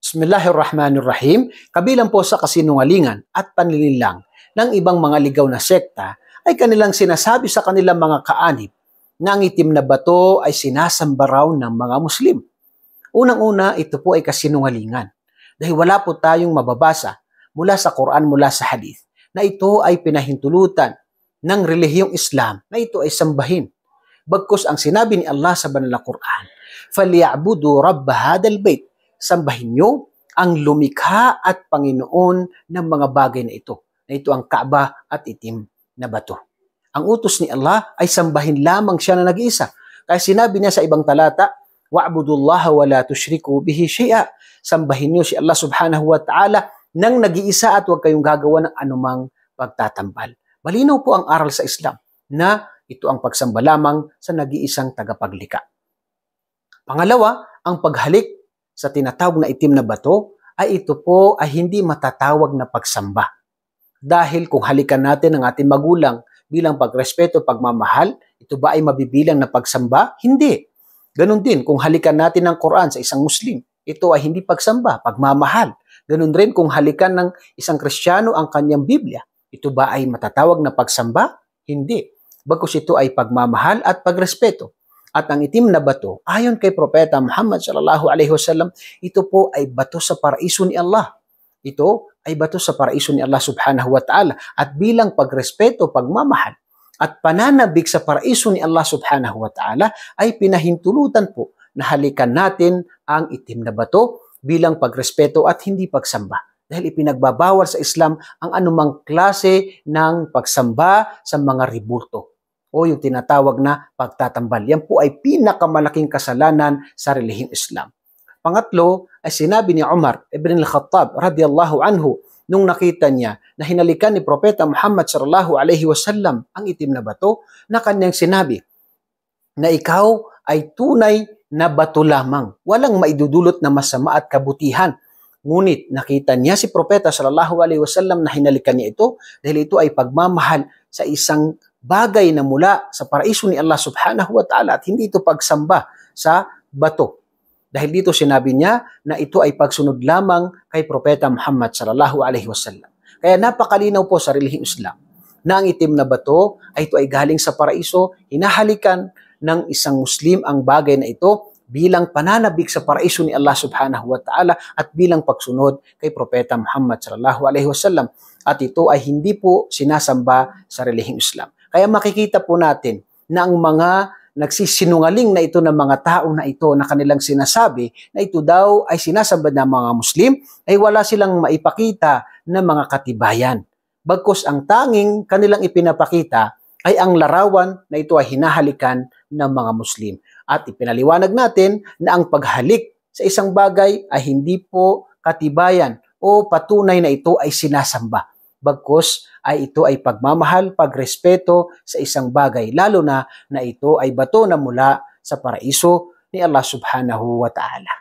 Bismillahirrahmanirrahim. Kabilang po sa kasinungalingan at panlilinlang ng ibang mga ligaw na sekta ay kanilang sinasabi sa kanilang mga kaanib na ang itim na bato ay sinasamba raw ng mga Muslim. Unang-una, ito po ay kasinungalingan dahil wala po tayong mababasa mula sa Quran, mula sa Hadith na ito ay pinahintulutan ng relihiyong Islam na ito ay sambahin. Bagkus ang sinabi ni Allah sa banal na Quran, "Falyabudu rabb hadal bait." Sambahin nyo ang lumikha at Panginoon ng mga bagay na ito ang Kaaba at itim na bato. Ang utos ni Allah ay sambahin lamang siya na nag-iisa. Kaya sinabi niya sa ibang talata, "Wa'budullaha wa la tusyriku bihi syai'a." Sambahin niyo si Allah subhanahu wa ta'ala nang nag-iisa at huwag kayong gagawa ng anumang pagtatambal. Malinaw po ang aral sa Islam na ito ang pagsamba lamang sa nag-iisang tagapaglikha. Pangalawa, ang paghalik sa tinatawag na itim na bato ay ito po ay hindi matatawag na pagsamba. Dahil kung halikan natin ang ating magulang bilang pagrespeto, pagmamahal, ito ba ay mabibilang na pagsamba? Hindi. Ganon din kung halikan natin ang Quran sa isang Muslim, ito ay hindi pagsamba, pagmamahal. Ganon rin kung halikan ng isang Kristiyano ang kanyang Biblia, ito ba ay matatawag na pagsamba? Hindi. Bagkus ito ay pagmamahal at pagrespeto. At ang itim na bato, ayon kay Propeta Muhammad sallallahu alaihi wasallam, ito po ay bato sa paraiso ni Allah. Ito ay bato sa paraiso ni Allah subhanahu wa ta'ala. At bilang pagrespeto, pagmamahal, at pananabik sa paraiso ni Allah subhanahu wa ta'ala, ay pinahintulutan po na halikan natin ang itim na bato bilang pagrespeto at hindi pagsamba. Dahil ipinagbabawal sa Islam ang anumang klase ng pagsamba sa mga ribulto o yung tinatawag na pagtatambal. Yan po ay pinakamalaking kasalanan sa relihiyong Islam. Pangatlo ay sinabi ni Umar ibn al-Khattab radiyallahu anhu nung nakita niya na hinalikan ni Propeta Muhammad sallallahu alaihi wasallam ang itim na bato, na kanyang sinabi na ikaw ay tunay na bato lamang, walang maidudulot na masama at kabutihan. Ngunit nakita niya si Propeta sallallahu alaihi wasallam na hinalikan niya ito dahil ito ay pagmamahal sa isang bagay na mula sa paraiso ni Allah subhanahu wa ta'ala at hindi ito pagsamba sa bato. Dahil dito sinabi niya na ito ay pagsunod lamang kay Propeta Muhammad sallallahu alaihi wasallam. Kaya napakalinaw po sa relihiyong Islam na ang itim na bato ay ito ay galing sa paraiso, hinahalikan ng isang Muslim ang bagay na ito bilang pananabik sa paraiso ni Allah subhanahu wa ta'ala at bilang pagsunod kay Propeta Muhammad sallallahu alaihi wasallam. At ito ay hindi po sinasamba sa relihiyong Islam. Kaya makikita po natin na ang mga nagsisinungaling na ito ng mga tao na ito na kanilang sinasabi na ito daw ay sinasamba ng mga Muslim ay wala silang maipakita na mga katibayan. Bagkus ang tanging kanilang ipinapakita ay ang larawan na ito ay hinahalikan ng mga Muslim. At ipinaliwanag natin na ang paghalik sa isang bagay ay hindi po katibayan o patunay na ito ay sinasamba. Bagkus ay ito ay pagmamahal, pagrespeto sa isang bagay, lalo na ito ay bato na mula sa paraiso ni Allah subhanahu wa ta'ala.